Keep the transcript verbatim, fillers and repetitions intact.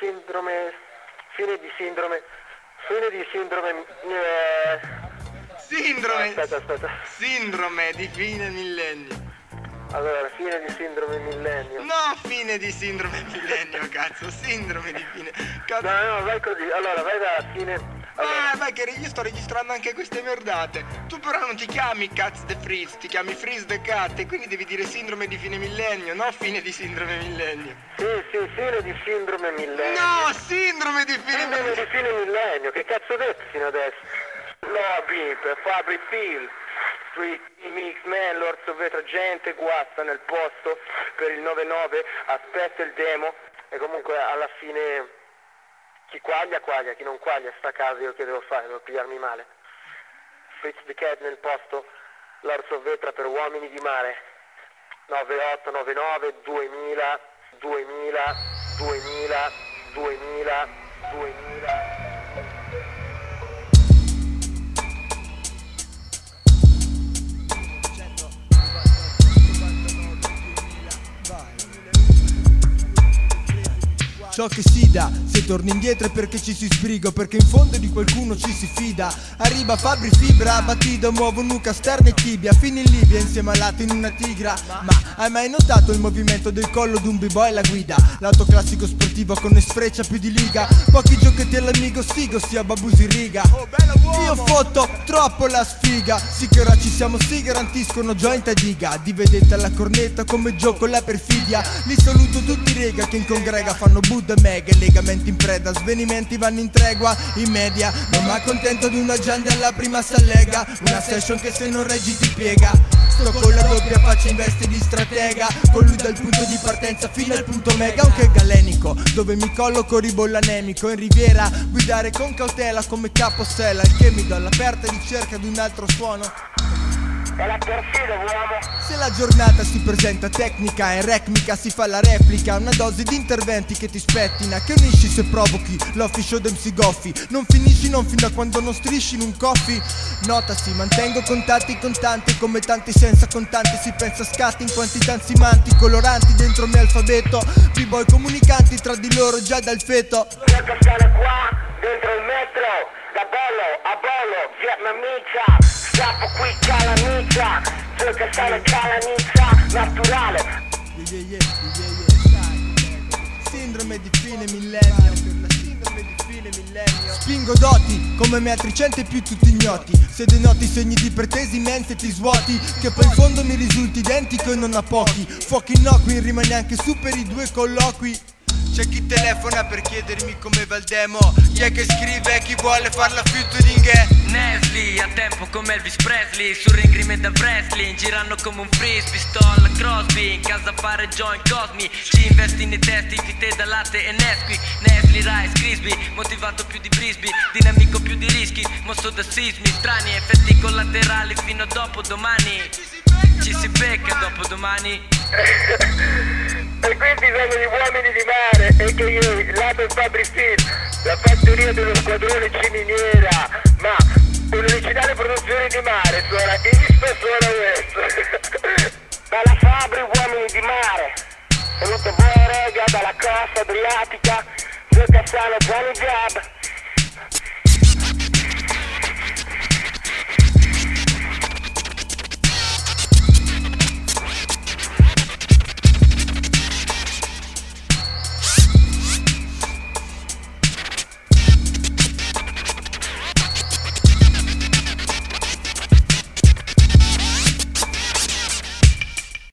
sindrome, fine di sindrome, fine di sindrome, eh... Sindrome, aspetta, aspetta. Sindrome di fine millennio. Allora, fine di sindrome millennio. No, fine di sindrome millennio, cazzo, sindrome di fine. Cazzo. No, no, vai così, allora vai da fine. Allora. Ah, vai che io sto registrando anche queste merdate. Tu però non ti chiami Cats the Freeze, ti chiami Freeze the Cat e quindi devi dire sindrome di fine millennio, no fine di sindrome millennio. Sì, sì, fine di sindrome millennio. No, sindrome di fine Sindrome millennio. di fine millennio, che cazzo ho detto fino adesso? Lobby per Fabri Field, Street Mix Man, l'orso vetro, gente guasta nel posto per il nove nove, aspetta il demo e comunque alla fine chi quaglia quaglia, chi non quaglia sta a casa, io che devo fare, devo pigliarmi male. Fritz the Cat nel posto, l'orso vetra per uomini di mare, nove otto nove nove duemila duemila duemila duemila duemila. Ciò che si dà, se torni indietro è perché ci si sbriga, perché in fondo di qualcuno ci si fida. Arriva Fabri Fibra, Battido, muovo nuca, sterna e tibia, fino in Libia insieme a lato in una tigra. Ma hai mai notato il movimento del collo d'un b-boy alla guida? L'autoclassico sportivo con sfreccia più di liga, pochi giochetti all'amico stigo, sia babusi in riga. Io fotto troppo la sfiga, sì che ora ci siamo, si garantiscono joint a diga. Di vedete alla cornetta come gioco la perfidia, li saluto tutti rega che in congrega fanno Buddha mega, legamenti in preda, svenimenti vanno in tregua, in media non m'accontento di una gianda alla prima s'allega, una session che se non reggi ti piega. Sto con la doppia faccia in veste di stratega, con lui dal punto di partenza fino al punto mega, anche galenico, dove mi colloco ribolla anemico, in riviera guidare con cautela come caposella, il che mi do all'aperta ricerca di un altro suono. È la perfida, uomo. Se la giornata si presenta tecnica e recmica si fa la replica, una dose di interventi che ti spettina, che unisci se provochi, l'officio dem si goffi, non finisci non fino a quando non strisci in un coffee. Notasi, mantengo contatti contanti, come tanti senza contanti, si pensa scatti in quantità ansimanti, coloranti dentro il mio alfabeto, b-boy comunicanti tra di loro già dal feto. Cerca stare qua, dentro il metro, da bollo a bollo, vietnamita, scappo qui calamita, cerca stare calamita, naturale. Yeah, yeah, yeah, yeah, yeah. Sindrome di fine millennio, sindrome di fine millennio. Spingo doti come meatricente più tutti ignoti, se denoti segni di pretesi immensi ti svuoti, che poi in fondo mi risulti identico e non a pochi. Fuochi innocui in rima neanche superi due colloqui. C'è chi telefona per chiedermi come va il demo, chi è che scrive e chi vuole farla featuring è Nesli, a tempo come Elvis Presley, sul ring rime da wrestling, girando come un frisbee, sto alla Crosby, in casa fare joint Cosmi, ci investi nei testi, fitte da latte e Nesquik, Nesli, Rice, Crispy, motivato più di Brisby, dinamico più di rischi, mosso da sismi, strani effetti collaterali fino a dopo domani, ci si becca dopo domani. E qui bisogna di uomini di mare, e che io, lato Fabri Field, la fattoria dello squadrone ciminiera, ma un'originale produzione di mare, suona East e suona West. Dalla Fabri, uomini di mare, saluto voi rega dalla costa adriatica, Gioca Sano, Johnny Gab.